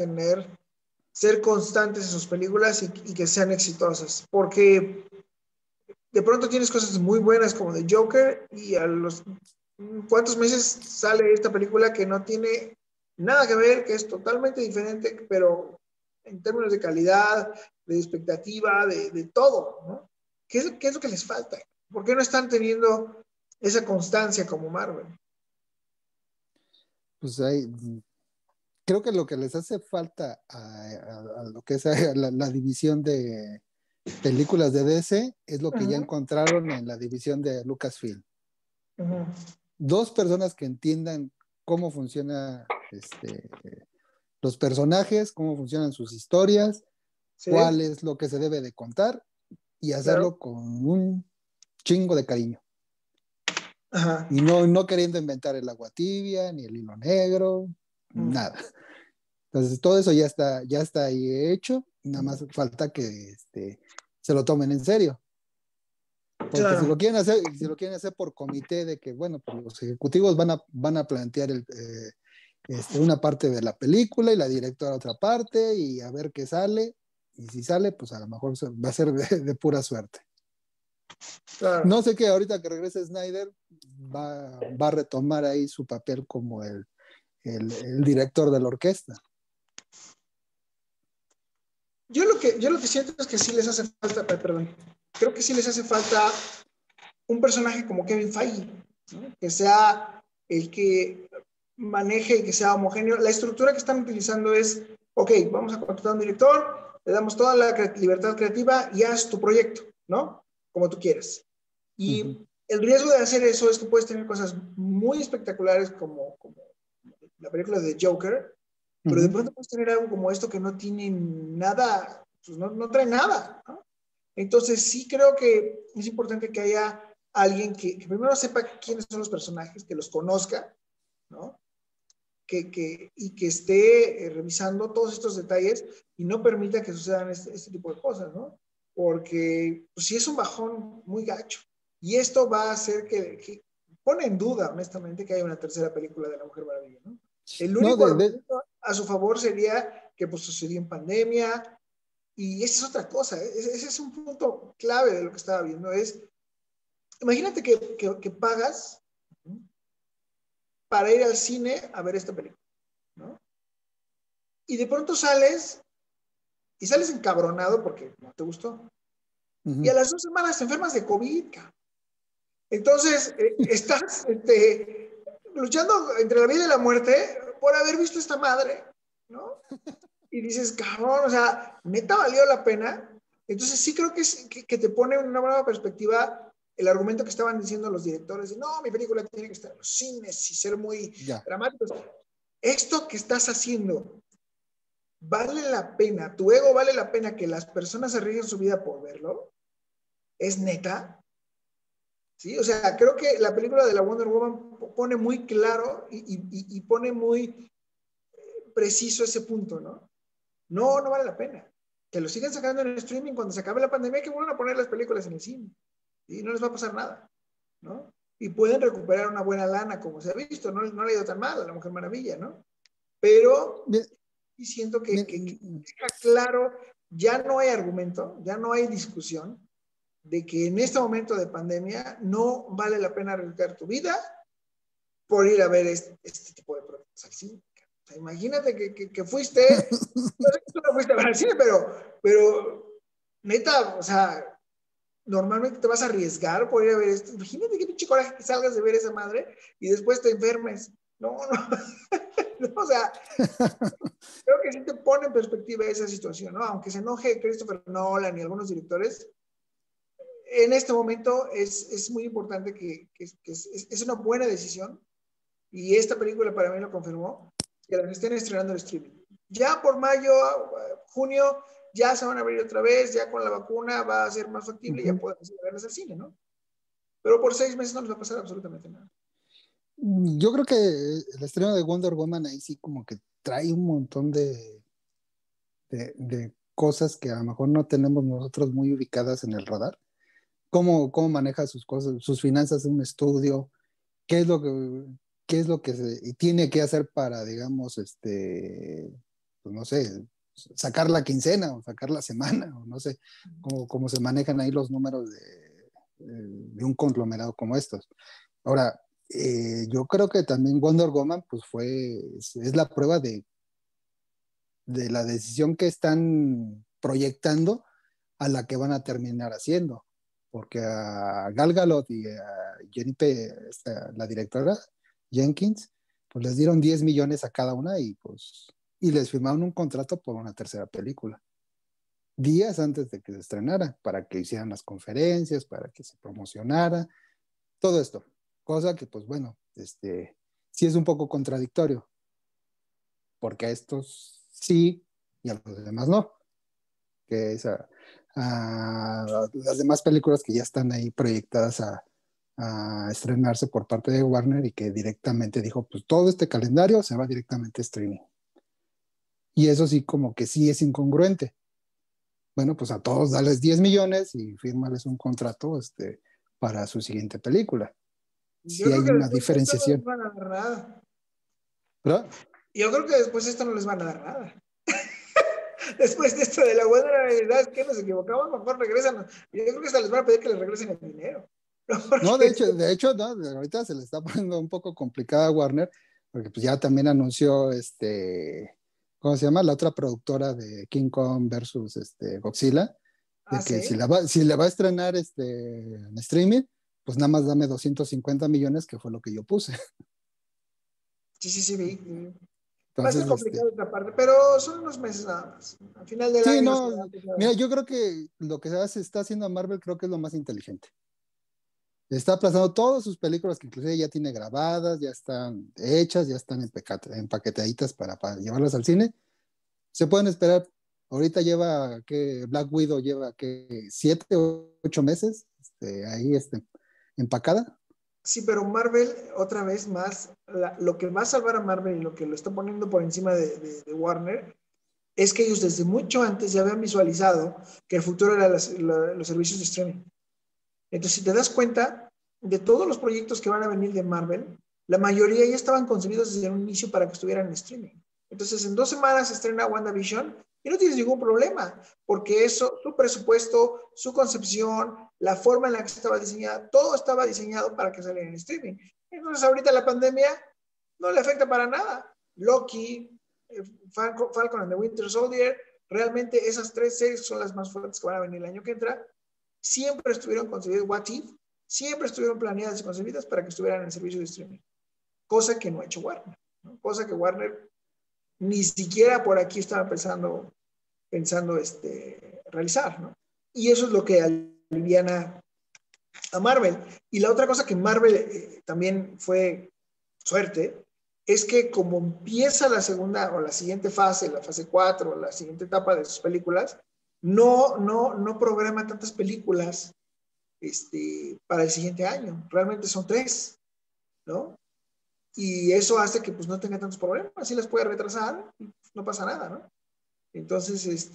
ser constantes en sus películas y que sean exitosas? Porque de pronto tienes cosas muy buenas como The Joker y a los cuántos meses sale esta película que no tiene nada que ver, que es totalmente diferente, pero en términos de calidad, de expectativa, de todo, ¿no? ¿Qué es lo que les falta? ¿Por qué no están teniendo esa constancia como Marvel? Pues creo que lo que les hace falta a lo que es la división de películas de DC es lo que ya Uh-huh, encontraron en la división de Lucasfilm. uh-huh. Dos personas que entiendan cómo funciona los personajes, cómo funcionan sus historias, Sí, cuál es lo que se debe de contar y claro. hacerlo con un chingo de cariño. Ajá. Y no queriendo inventar el agua tibia, ni el hilo negro, Mm, nada. Entonces, todo eso ya está ahí hecho, nada más falta que se lo tomen en serio. Porque claro. si lo quieren hacer por comité de que, bueno, pues los ejecutivos van a plantear una parte de la película y la directora otra parte y a ver qué sale. Y si sale, pues a lo mejor va a ser de pura suerte. Claro. No sé que ahorita que regrese Snyder va a retomar ahí su papel como el director de la orquesta. Yo lo que siento es que sí les hace falta, perdón, creo que sí les hace falta un personaje como Kevin Feige, ¿no? Que sea el que maneje y que sea homogéneo. La estructura que están utilizando es, ok, vamos a contratar a un director, le damos toda la libertad creativa y haz tu proyecto, ¿no? Como tú quieras. Uh -huh. Y el riesgo de hacer eso es que puedes tener cosas muy espectaculares como la película de Joker, pero de pronto puedes tener algo como esto que no tiene nada, pues no trae nada, ¿no? Entonces sí creo que es importante que haya alguien que primero sepa quiénes son los personajes, que los conozca, ¿no? Y que esté revisando todos estos detalles y no permita que sucedan este tipo de cosas, ¿no? Porque pues, sí es un bajón muy gacho. Y esto va a hacer que pone en duda, honestamente, que haya una tercera película de La Mujer Maravilla, ¿no? El No, único argumento a su favor sería que pues, sucedió en pandemia, y esa es otra cosa, ese es un punto clave de lo que estaba viendo, es, imagínate que pagas para ir al cine a ver esta película, ¿no? Y de pronto sales encabronado porque no te gustó. Y a las 2 semanas te enfermas de COVID, cabrón. Entonces, estás luchando entre la vida y la muerte por haber visto esta madre, ¿no? Y dices, cabrón, o sea, neta valió la pena. Entonces sí creo que te pone en una nueva perspectiva el argumento que estaban diciendo los directores de, no, mi película tiene que estar en los cines y ser muy dramáticos. Esto que estás haciendo vale la pena, tu ego vale la pena que las personas arriesguen su vida por verlo. ¿Es neta? Sí, o sea, creo que la película de la Wonder Woman pone muy claro y pone muy preciso ese punto, ¿no? No vale la pena. Que lo sigan sacando en el streaming cuando se acabe la pandemia, que vuelvan a poner las películas en el cine. Y no les va a pasar nada, ¿no? Y pueden recuperar una buena lana, como se ha visto. No le ha ido tan mal a La Mujer Maravilla, ¿no? Pero sí siento que deja claro, ya no hay argumento, ya no hay discusión de que en este momento de pandemia no vale la pena arriesgar tu vida por ir a ver este tipo de productos al cine. O sea, imagínate que fuiste, no sé que tú no fuiste a ver al cine, pero neta, o sea, normalmente te vas a arriesgar por ir a ver esto. Imagínate qué pinche coraje que salgas de ver esa madre y después te enfermes. No, no, o sea, creo que sí te pone en perspectiva esa situación, ¿no? Aunque se enoje Christopher Nolan y algunos directores, en este momento es muy importante que es una buena decisión, y esta película para mí lo confirmó, que las estén estrenando en streaming. Ya por mayo, junio, ya se van a abrir otra vez, ya con la vacuna va a ser más factible, ya podemos ir a verlas al cine, ¿no? Pero por 6 meses no les va a pasar absolutamente nada. Yo creo que el estreno de Wonder Woman ahí sí como que trae un montón de cosas que a lo mejor no tenemos nosotros muy ubicadas en el radar. Cómo maneja sus cosas, sus finanzas en un estudio, qué es lo que, y tiene que hacer para, digamos, pues no sé, sacar la quincena o sacar la semana, o no sé, cómo se manejan ahí los números de un conglomerado como estos. Ahora, yo creo que también Wonder Woman, pues es la prueba de la decisión que están proyectando a la que van a terminar haciendo. Porque a Gal Gadot y a Jennifer, la directora Jenkins, pues les dieron 10 millones a cada una y les firmaron un contrato por una tercera película. Días antes de que se estrenara, para que hicieran las conferencias, para que se promocionara, todo esto. Cosa que, pues bueno, sí es un poco contradictorio, porque a estos sí y a los demás no. Que es a las demás películas que ya están ahí proyectadas a estrenarse por parte de Warner y que directamente dijo, pues todo este calendario se va directamente a streaming. Y eso sí, como que sí es incongruente. Bueno, pues a todos dales 10 millones y fírmales un contrato para su siguiente película. Yo Sí creo hay que una después de esto no les diferenciación. van a dar nada. ¿Verdad? Yo creo que después de esto no les van a dar nada. Después de esto de la buena realidad, es que nos equivocamos, mejor regresan. Yo creo que hasta les van a pedir que les regresen el dinero. No, de hecho, no, ahorita se le está poniendo un poco complicada a Warner, porque pues ya también anunció ¿cómo se llama? La otra productora de King Kong versus Godzilla, de que ¿sí? si le va a estrenar en streaming, pues nada más dame 250 millones, que fue lo que yo puse. Sí, vi. Va a ser Entonces, complicado esta parte, pero son unos meses nada más. Al final del sí, año no, mira, yo creo que lo que se está haciendo a Marvel creo que es lo más inteligente. está aplazando todas sus películas que inclusive ya tiene grabadas, ya están hechas, ya están empaquetaditas para llevarlas al cine. Se pueden esperar. Ahorita lleva, que Black Widow lleva, que 7 u 8 meses ahí empacada. Sí, pero Marvel, otra vez más, lo que va a salvar a Marvel y lo que lo está poniendo por encima de Warner es que ellos desde mucho antes ya habían visualizado que el futuro eran los servicios de streaming. Entonces, si te das cuenta, de todos los proyectos que van a venir de Marvel, la mayoría ya estaban concebidos desde un inicio para que estuvieran en streaming. Entonces, en 2 semanas se estrena WandaVision y no tienes ningún problema, porque eso, su presupuesto, su concepción, la forma en la que estaba diseñada, todo estaba diseñado para que saliera en streaming. Entonces, ahorita la pandemia no le afecta para nada. Loki, Falcon and the Winter Soldier, realmente esas 3 series son las más fuertes que van a venir el año que entra. Siempre estuvieron concebidas, What If, siempre estuvieron planeadas y concebidas para que estuvieran en el servicio de streaming, cosa que no ha hecho Warner, ¿no? Cosa que Warner ni siquiera por aquí estaba pensando realizar, ¿no? Y eso es lo que aliviana a Marvel. Y la otra cosa que Marvel también fue suerte, es que como empieza la segunda o la siguiente fase, la fase 4, la siguiente etapa de sus películas, no programa tantas películas para el siguiente año. Realmente son 3, ¿no? Y eso hace que pues no tenga tantos problemas, así las puede retrasar, no pasa nada, ¿no? Entonces,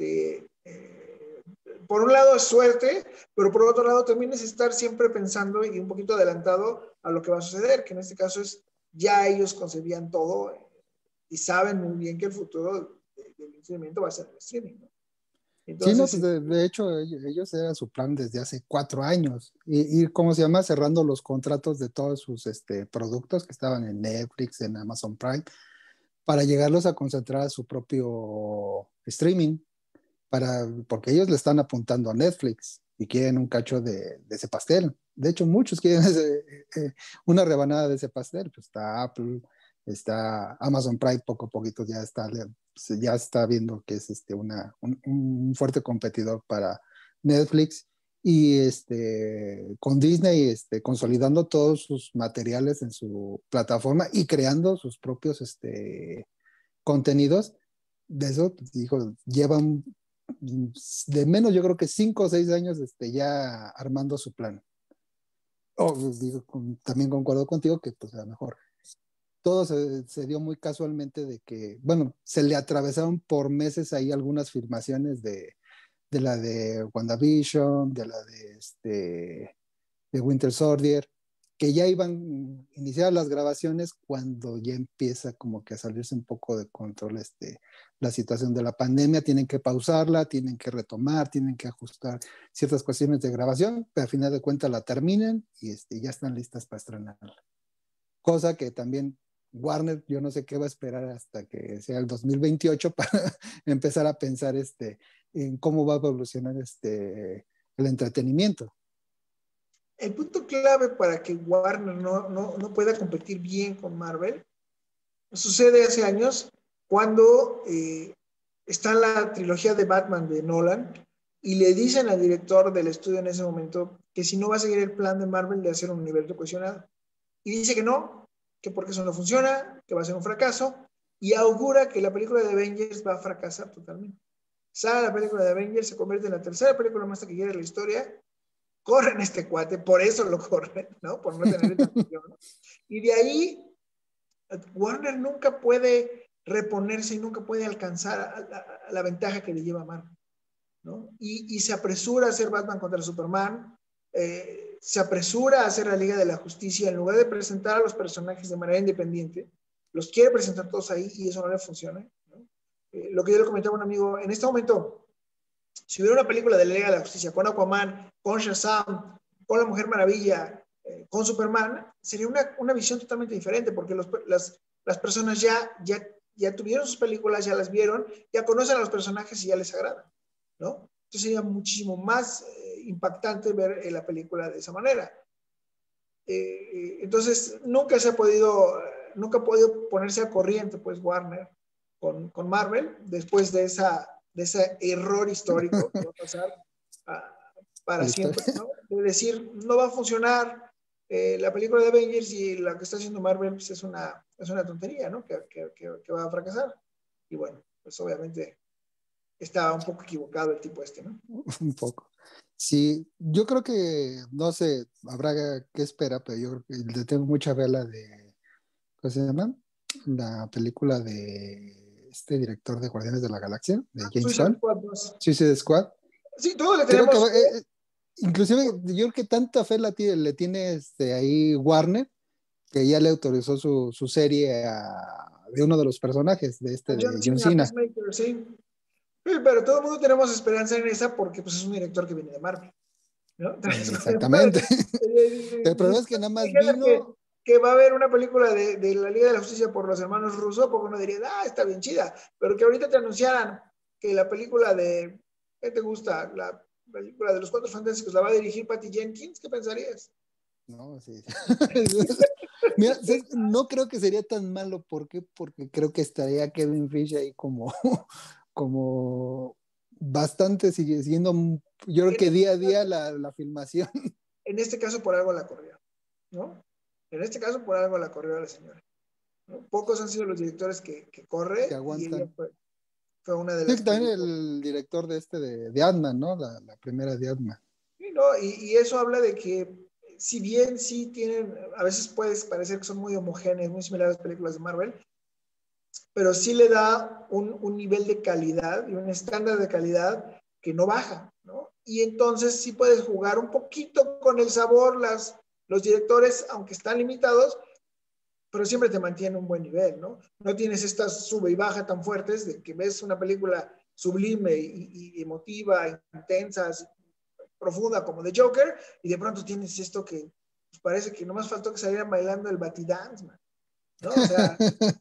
por un lado es suerte, pero por otro lado también es estar siempre pensando y un poquito adelantado a lo que va a suceder, que en este caso es, ya ellos concebían todo y saben muy bien que el futuro del entretenimiento va a ser el streaming, ¿no? Sí, no, Entonces, pues de hecho ellos era su plan desde hace 4 años, ir, ¿cómo se llama? Cerrando los contratos de todos sus productos que estaban en Netflix, en Amazon Prime, para llegarlos a concentrar a su propio streaming, porque ellos le están apuntando a Netflix y quieren un cacho de ese pastel. De hecho, muchos quieren una rebanada de ese pastel. Pues está Apple, está Amazon Prime, poco a poquito ya está viendo que es un fuerte competidor para Netflix. Y con Disney consolidando todos sus materiales en su plataforma y creando sus propios contenidos. De eso, dijo, llevan de menos, yo creo que 5 o 6 años ya armando su plan. Digo, también concuerdo contigo que pues a lo mejor todo se dio muy casualmente de que, bueno, se le atravesaron por meses ahí algunas filmaciones de la de WandaVision, de la de Winter Soldier, que ya iban a iniciar las grabaciones cuando ya empieza como que a salirse un poco de control la situación de la pandemia, tienen que pausarla, tienen que retomar, tienen que ajustar ciertas cuestiones de grabación, pero al final de cuentas la terminan y ya están listas para estrenarla. Cosa que también Warner, yo no sé qué va a esperar hasta que sea el 2028 para empezar a pensar en cómo va a evolucionar el entretenimiento. el punto clave para que Warner no pueda competir bien con Marvel sucede hace años cuando está la trilogía de Batman de Nolan y le dicen al director del estudio en ese momento que si no va a seguir el plan de Marvel de hacer un universo cohesionado. Y dice que no, que porque eso no funciona, que va a ser un fracaso, y augura que la película de Avengers va a fracasar totalmente. Sale la película de Avengers, se convierte en la tercera película más taquillera de la historia, corren este cuate, por eso lo corren, ¿no? Por no tener esta visión, ¿no? Y de ahí Warner nunca puede reponerse y nunca puede alcanzar a la ventaja que le lleva Marvel, ¿no? Y se apresura a hacer Batman contra Superman, se apresura a hacer la Liga de la Justicia en lugar de presentar a los personajes de manera independiente, los quiere presentar todos ahí y eso no le funciona, ¿no? Lo que yo le comentaba a un amigo, en este momento, si hubiera una película de la Liga de la Justicia con Aquaman, con Shazam, con la Mujer Maravilla, con Superman, sería una visión totalmente diferente, porque las personas ya tuvieron sus películas, ya las vieron, ya conocen a los personajes y ya les agrada, ¿no? Entonces sería muchísimo más impactante ver la película de esa manera. Entonces nunca ha podido ponerse a corriente, pues, Warner con Marvel, después de ese error histórico que va a pasar para siempre, ¿no? De decir, no va a funcionar, la película de Avengers y la que está haciendo Marvel pues es una tontería, ¿no? Que va a fracasar. Y bueno, pues obviamente estaba un poco equivocado el tipo este, ¿no? Un poco. Sí, yo creo que, no sé, habrá que esperar, pero yo creo que le tengo mucha fe a la de, ¿cómo se llama? La película de este director de Guardianes de la Galaxia, de James Suicide Gunn, Squad 2. Suicide Squad. Sí, todos le Creo que tenemos. inclusive yo creo que tanta fe le tiene ahí Warner, que ya le autorizó su serie de uno de los personajes de A John de John Cena, Cena. Peacemaker, sí. Sí, pero todo el mundo tenemos esperanza en esa porque pues, es un director que viene de Marvel, ¿no? Entonces, Exactamente. El problema es que nada más dijeras vino. que va a haber una película de la Liga de la Justicia por los hermanos Russo, porque uno diría, está bien chida, pero que ahorita te anunciaran que la película de, ¿qué te gusta? La película de los Cuatro Fantásticos la va a dirigir Patty Jenkins, ¿qué pensarías? No, sí. Mira, no creo que sería tan malo. ¿Por qué? Porque creo que estaría Kevin Fish ahí como, como bastante siguiendo, yo creo En que este, día a día la filmación. en este caso por algo la corrió, ¿no? En este caso por algo la corrió a la señora, ¿no? Pocos han sido los directores que Que corre y ella aguantan. fue una de Sí, las que que también dijo. el director de de Ant-Man, ¿no? La primera de Ant-Man. Sí, ¿no? Y eso habla de que, si bien sí tienen, a veces puede parecer que son muy homogéneas, muy similares a las películas de Marvel, pero sí le da un nivel de calidad y un estándar de calidad que no baja, ¿no? Y entonces sí puedes jugar un poquito con el sabor, los directores, aunque están limitados, pero siempre te mantiene un buen nivel, ¿no? No tienes estas sube y baja tan fuertes de que ves una película sublime y emotiva, intensa, profunda como de Joker, y de pronto tienes esto que pues, parece que nomás faltó que salieran bailando el Batidance, man, ¿no? O sea,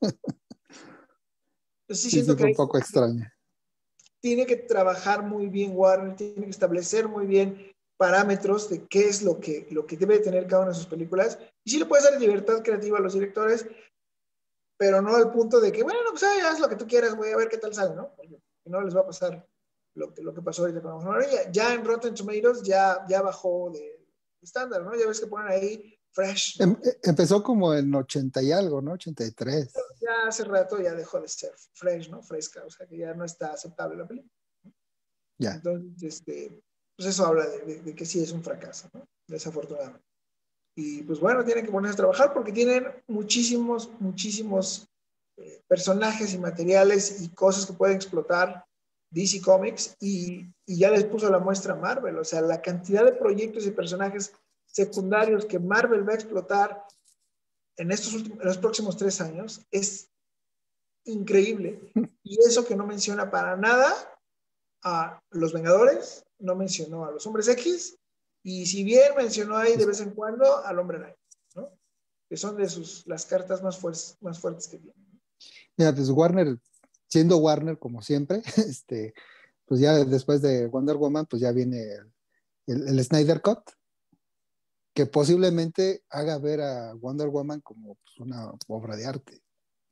yo sí Sí, sí, siento que fue un hay, poco extraño. tiene que trabajar muy bien Warner, tiene que establecer muy bien parámetros de qué es lo que debe tener cada una de sus películas, y sí le puedes dar libertad creativa a los directores, pero no al punto de que, bueno, pues haz lo que tú quieras, güey, a ver qué tal sale, ¿no? Porque no les va a pasar lo que pasó ahorita con María. Ya en Rotten Tomatoes ya bajó de estándar, ¿no? Ya ves que ponen ahí fresh, ¿no? Empezó como en 80 y algo, ¿no? 83. Ya hace rato ya dejó de ser fresh, ¿no? Fresca, o sea que ya no está aceptable la película. Ya. Entonces, pues eso habla de que sí es un fracaso, ¿no? Desafortunadamente. Y pues bueno, tienen que ponerse a trabajar porque tienen muchísimos personajes y materiales y cosas que pueden explotar DC Comics y ya les puso la muestra Marvel. O sea, la cantidad de proyectos y personajes secundarios que Marvel va a explotar en en los próximos 3 años es increíble. Y eso que no menciona para nada a los Vengadores, no mencionó a los Hombres X, y si bien mencionó ahí de vez en cuando al Hombre Araña, ¿no? Que son de las cartas más fuertes que tiene. Mira, pues Warner, siendo Warner como siempre, pues ya después de Wonder Woman, pues ya viene el Snyder Cut, que posiblemente haga ver a Wonder Woman como pues, una obra de arte.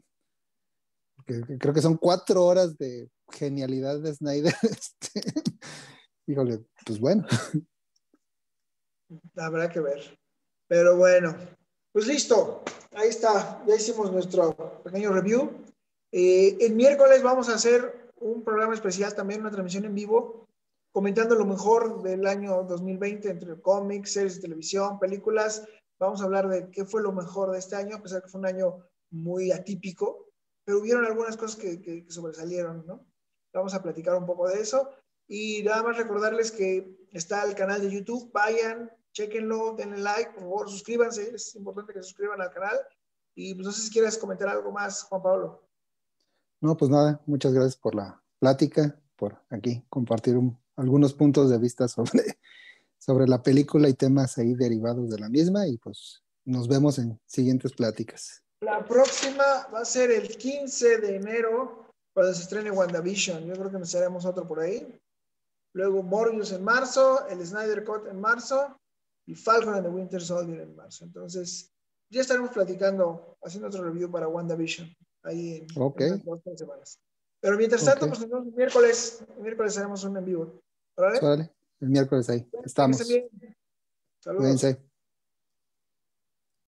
Creo que son 4 horas de genialidad de Snyder. Híjole, pues bueno. Habrá que ver. Pero bueno, pues listo. Ahí está. Ya hicimos nuestro pequeño review. El miércoles vamos a hacer un programa especial, también una transmisión en vivo, comentando lo mejor del año 2020 entre cómics, series de televisión, películas. Vamos a hablar de qué fue lo mejor de este año, a pesar que fue un año muy atípico, pero hubieron algunas cosas que sobresalieron, ¿no? Vamos a platicar un poco de eso. Y nada más recordarles que está el canal de YouTube. Vayan, chequenlo, denle like, por favor, suscríbanse. Es importante que se suscriban al canal. Y pues no sé si quieres comentar algo más, Juan Pablo. No, pues nada, muchas gracias por la plática, por aquí compartir algunos puntos de vista sobre la película y temas ahí derivados de la misma y pues nos vemos en siguientes pláticas. La próxima va a ser el 15 de enero, cuando se estrene WandaVision. Yo creo que nos haremos otro por ahí. Luego Morbius en marzo, el Snyder Cut en marzo y Falcon and the Winter Soldier en marzo. Entonces, ya estaremos platicando, haciendo otro review para WandaVision ahí Ok, en unas 2 o 3 semanas. Pero mientras ok. tanto, pues el miércoles haremos un en vivo. ¿Vale? Órale, el miércoles ahí Que estén estamos. bien. Saludos. Cuídense.